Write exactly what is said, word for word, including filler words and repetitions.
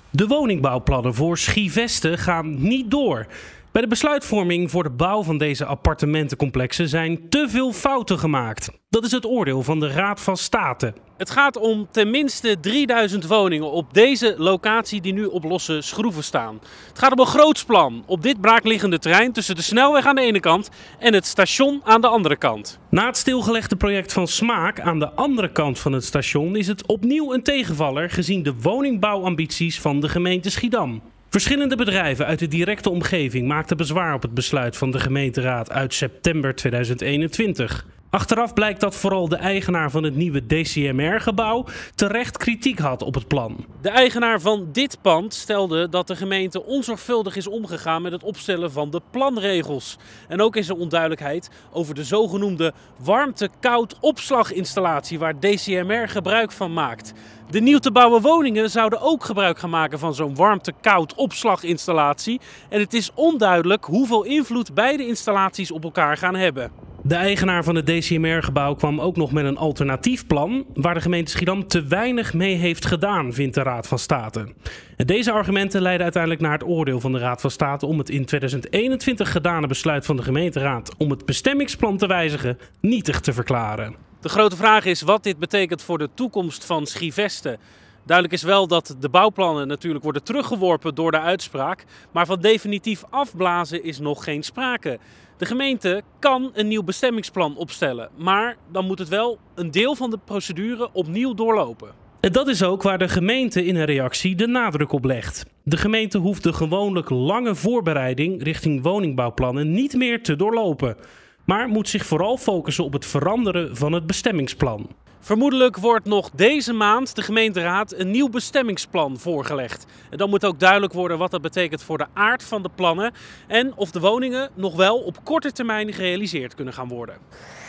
De woningbouwplannen voor Schieveste gaan niet door. Bij de besluitvorming voor de bouw van deze appartementencomplexen zijn te veel fouten gemaakt. Dat is het oordeel van de Raad van State. Het gaat om tenminste drieduizend woningen op deze locatie die nu op losse schroeven staan. Het gaat om een groots plan op dit braakliggende terrein tussen de snelweg aan de ene kant en het station aan de andere kant. Na het stilgelegde project van Smaak aan de andere kant van het station is het opnieuw een tegenvaller gezien de woningbouwambities van de gemeente Schiedam. Verschillende bedrijven uit de directe omgeving maakten bezwaar op het besluit van de gemeenteraad uit september tweeduizend eenentwintig. Achteraf blijkt dat vooral de eigenaar van het nieuwe D C M R-gebouw terecht kritiek had op het plan. De eigenaar van dit pand stelde dat de gemeente onzorgvuldig is omgegaan met het opstellen van de planregels. En ook is er onduidelijkheid over de zogenoemde warmte-koud opslaginstallatie waar D C M R gebruik van maakt. De nieuw te bouwen woningen zouden ook gebruik gaan maken van zo'n warmte-koud opslaginstallatie. En het is onduidelijk hoeveel invloed beide installaties op elkaar gaan hebben. De eigenaar van het D C M R-gebouw kwam ook nog met een alternatief plan waar de gemeente Schiedam te weinig mee heeft gedaan, vindt de Raad van State. En deze argumenten leiden uiteindelijk naar het oordeel van de Raad van State om het in tweeduizend eenentwintig gedane besluit van de gemeenteraad om het bestemmingsplan te wijzigen nietig te verklaren. De grote vraag is wat dit betekent voor de toekomst van Schieveste. Duidelijk is wel dat de bouwplannen natuurlijk worden teruggeworpen door de uitspraak, maar van definitief afblazen is nog geen sprake. De gemeente kan een nieuw bestemmingsplan opstellen, maar dan moet het wel een deel van de procedure opnieuw doorlopen. En dat is ook waar de gemeente in een reactie de nadruk op legt. De gemeente hoeft de gewoonlijk lange voorbereiding richting woningbouwplannen niet meer te doorlopen, maar moet zich vooral focussen op het veranderen van het bestemmingsplan. Vermoedelijk wordt nog deze maand de gemeenteraad een nieuw bestemmingsplan voorgelegd. En dan moet ook duidelijk worden wat dat betekent voor de aard van de plannen en of de woningen nog wel op korte termijn gerealiseerd kunnen gaan worden.